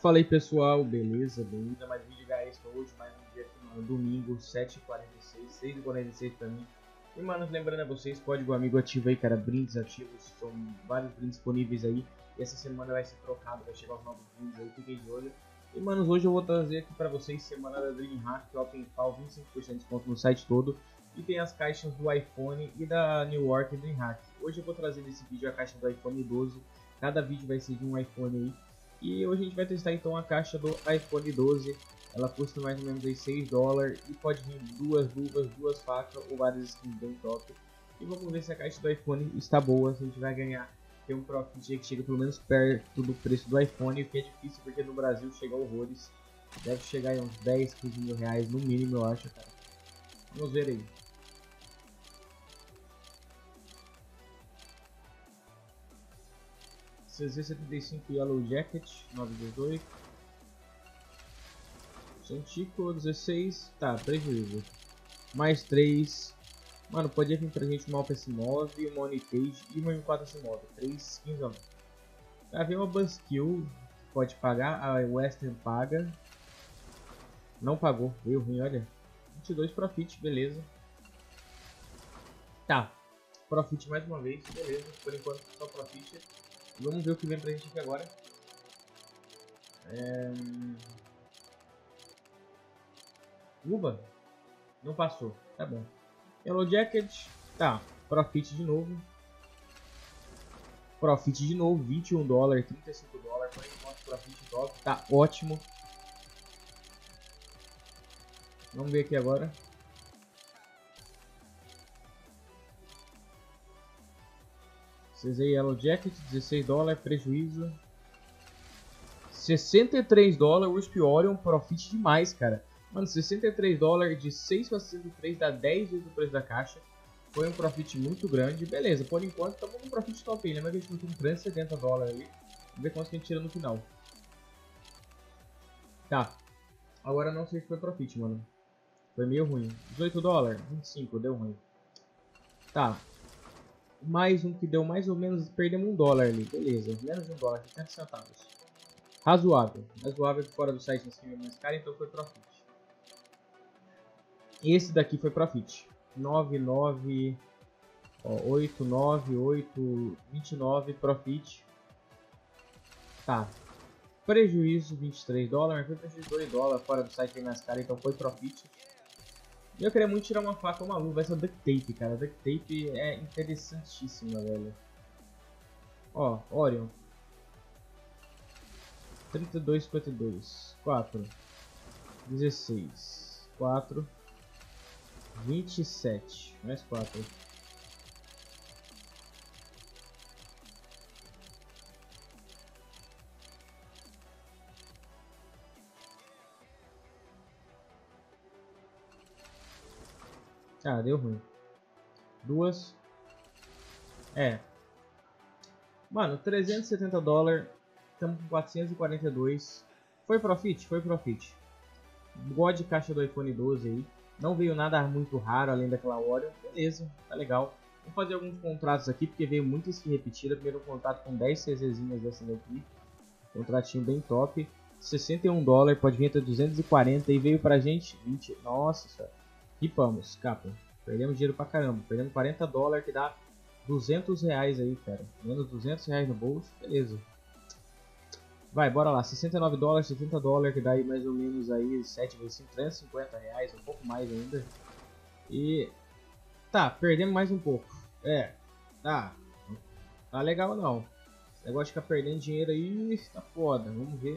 Fala aí pessoal, beleza? Bem-vindo a mais um vídeo, guys. Hoje mais um dia aqui, mano, domingo, 7h46, 6h46 pra mim. E mano, lembrando a vocês, código amigo ativo aí, cara, brindes ativos, são vários brindes disponíveis aí. E essa semana vai ser trocado, vai chegar os novos brindes aí, fiquem de olho. E mano, hoje eu vou trazer aqui pra vocês semana da DreamHack, Open Fall, 25% de desconto no site todo. E tem as caixas do iPhone e da New York DreamHack. Hoje eu vou trazer nesse vídeo a caixa do iPhone 12, cada vídeo vai ser de um iPhone aí. E hoje a gente vai testar então a caixa do iPhone 12, ela custa mais ou menos aí $6 e pode vir duas luvas, duas facas ou várias skins bem top. E vamos ver se a caixa do iPhone está boa, se a gente vai ganhar ter um profit que chega pelo menos perto do preço do iPhone, o que é difícil porque no Brasil chega horrores, deve chegar aí uns 10, 15 mil reais no mínimo eu acho, cara. Vamos ver aí. CZ75 Yellow Jacket 918, Santico 16, tá, prejuízo, mais 3, mano, pode vir pra gente uma Alpha se move, uma Onipage e uma M4 se move, 3 skins ó. Tá, vem uma Buskill, pode pagar, a Western paga, não pagou, veio ruim, olha, 22 Profit, beleza, tá, Profit mais uma vez, beleza, por enquanto só Profit. Vamos ver o que vem pra gente aqui agora. Luva? Não passou. Tá bom. Yellow Jacket. Tá. Profit de novo. Profit de novo. $21, $35. Por enquanto, profit top. Tá ótimo. Vamos ver aqui agora. CZ Yellow Jacket. $16. Prejuízo. $63. Wisp Orion. Profit demais, cara. Mano, $63 de 6 para 63 dá 10 vezes o preço da caixa. Foi um profit muito grande. Beleza, por enquanto estamos com um profit top aí. Lembra que a gente não tem $370 aí. Vamos ver quanto que a gente tira no final. Tá. Agora não sei se foi profit, mano. Foi meio ruim. $18, 25, deu ruim. Tá. Mais um que deu mais ou menos. Perdemos $1 ali. Beleza, menos de $1, 50 centavos. Razoável. Razoável que fora do site em cima é mais caro, então foi profit. Esse daqui foi profit. 99, ó, 8, 9, 8, 29 profit. Tá. Prejuízo $23, mas foi prejuízo $2 fora do site mais caro, então foi profit. E eu queria muito tirar uma faca ou uma luva, essa duct tape, cara. Duct tape é interessantíssima, velho. Ó, Orion. 32,52. 4. 16. 4. 27. Mais 4. Ah, deu ruim. Duas. É. Mano, $370. Estamos com 442. Foi profit? Foi profit. God caixa do iPhone 12 aí. Não veio nada muito raro além daquela Oreo. Beleza, tá legal. Vou fazer alguns contratos aqui porque veio muita skin repetida. Primeiro contrato com 10 CZzinhas dessa daqui. Contratinho bem top. $61, pode vir até 240 e veio pra gente 20. Nossa senhora. Ripamos, capa. Perdemos dinheiro pra caramba. Perdemos $40 que dá R$200 aí, cara. Menos R$200 no bolso. Beleza. Vai, bora lá. $69, $70 que dá aí mais ou menos aí 7 vezes 5, R$350, um pouco mais ainda. E tá, perdemos mais um pouco. É, tá. Tá legal não. Esse negócio de ficar perdendo dinheiro aí tá foda. Vamos ver.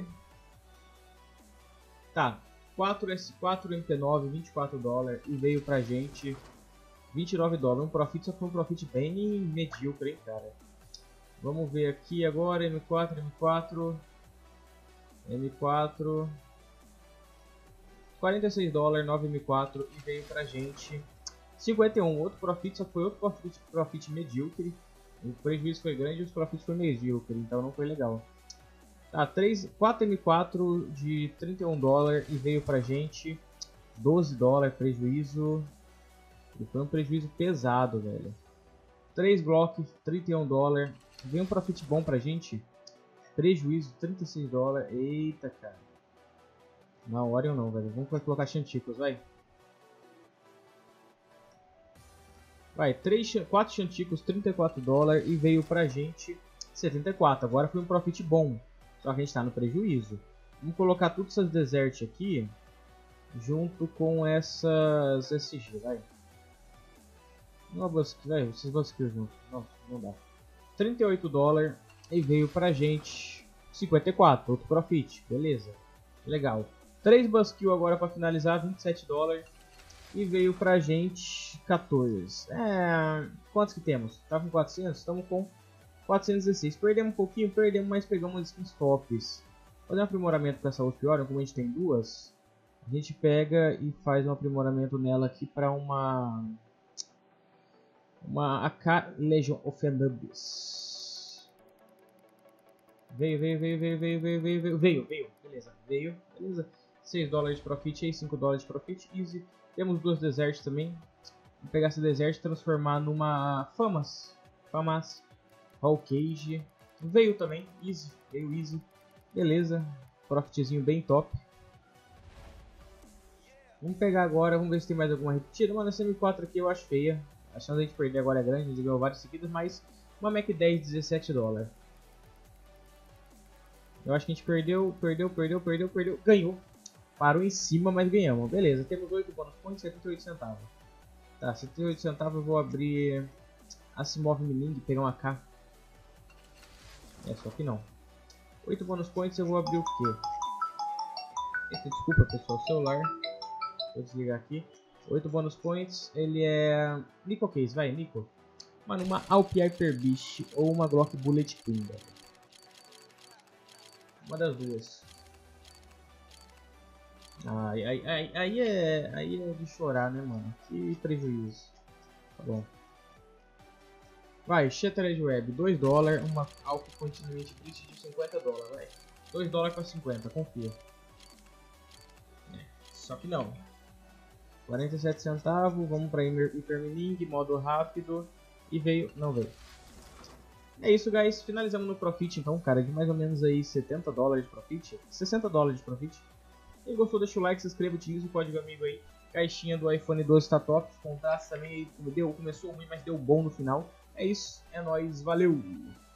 Tá, 4S4 MP9, $24 e veio pra gente $29. Um profit, só foi um profit bem medíocre, hein, cara. Vamos ver aqui agora, M4, M4, $46, 9M4 e veio pra gente 51. Outro profit, só foi outro profit medíocre. O prejuízo foi grande e os profits foi medíocre, então não foi legal. Tá, 4M4 de $31 e veio pra gente $12 prejuízo. E foi um prejuízo pesado, velho. 3 Glock, $31. Veio um profit bom pra gente. Prejuízo, 36 dólares. Eita, cara. Não, Orion não, velho. Vamos colocar Chanticos, vai. Vai, 4 Chanticos, 34 dólares e veio pra gente 74. Agora foi um profit bom, só que a gente tá no prejuízo. Vamos colocar todas essas Desert aqui, junto com essas SG, vai. Não, vai, esses Buskill juntos. Não dá. 38 dólares e veio pra gente 54, outro profit, beleza. Legal. 3 Buskill agora pra finalizar, 27 dólares. E veio pra gente 14. Quantos que temos? Tava com 400? Estamos com 416. Perdemos um pouquinho, mas pegamos skins tops. Fazer um aprimoramento com essa Ulpiorion, como a gente tem duas. A gente pega e faz um aprimoramento nela aqui pra uma AK Legion of Anubis. Veio. Beleza, beleza. 6 dólares de profit aí, 5 dólares de profit, easy. Temos duas Desert também. Vou pegar essa Desert e transformar numa Famas. Hall Cage. Veio também, easy. Veio easy. Beleza. Profitzinho bem top. Vamos pegar agora, vamos ver se tem mais alguma repetida. Mano, essa M4 aqui eu acho feia. A chance de a gente perder agora é grande, a gente ganhou várias seguidas, mas uma Mac 10, 17 dólares. Eu acho que a gente perdeu. Ganhou. Parou em cima, mas ganhamos. Beleza, temos 8 bônus points, 78 centavos. Tá, 78 centavos eu vou abrir Asimov Mining, pegar uma AK. Só que não. 8 bônus points eu vou abrir o quê? Eita, desculpa pessoal, celular. Vou desligar aqui. 8 bônus points, ele é... Nickel Case, vai, Nickel. Mano, uma Alp Hyper Beast ou uma Glock Bullet Queen, velho. Uma das duas. Aí é de chorar, né, mano? Que prejuízo. Tá bom. Vai, Shattered Web, 2 dólares, uma Alp Continuity Blitz de 50 dólares, vai. 2 dólares para 50, confia. Só que não. 47 centavos, vamos para Hypermining, modo rápido. E veio, não veio. É isso, guys. Finalizamos no profit, então, cara, de mais ou menos aí 70 dólares de profit. 60 dólares de profit. Quem gostou, deixa o like, se inscreva, utiliza o código amigo aí. Caixinha do iPhone 12 tá top. Contraste também começou ruim, mas deu bom no final. É isso, é nóis, valeu!